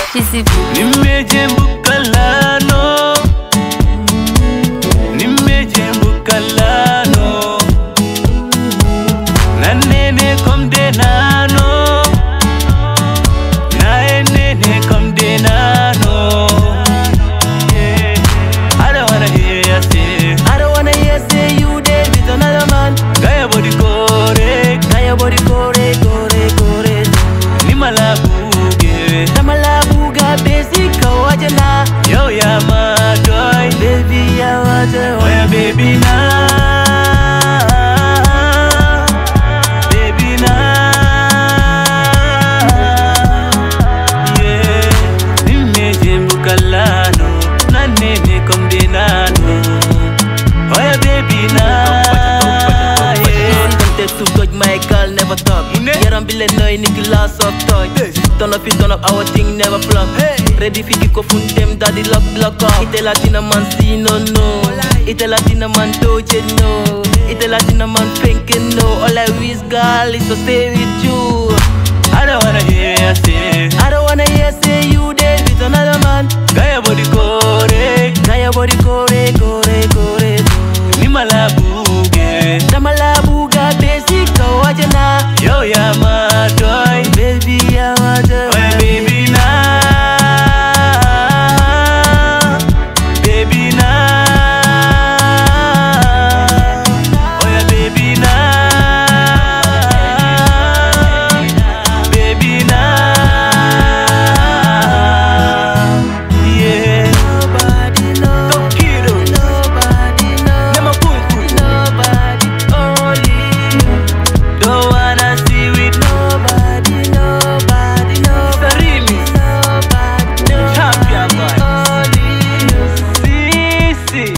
Nimejembukalano, nimejembukalano, nanene komde nano, naenene komde nano. Yeah. I don't wanna hear you say, I don't wanna hear say you there with another man. Gaya body kore, Gaya body kore, kore, kore. Nimalabuge, Namalabuga basic kawajana. yo ya madoy, Baby ya water. oh yeah baby na, baby na, yeah. Nimejembukalano, nanene komde nano, oh yeah baby na, yeah. Content to dodge my girl never talk. Yeah, I'm feeling no nigga lost of toy. Turn up, our thing never flop. Ready for the kofun them daddy lock up. Ite Latina man see no. Ite Latina man doje no. Ite Latina man thinking no. All I wish girl is to stay with you. I don't wanna hear you say, I don't wanna hear say you there with another man. Gaya body kore, Gaya body kore, kore, kore.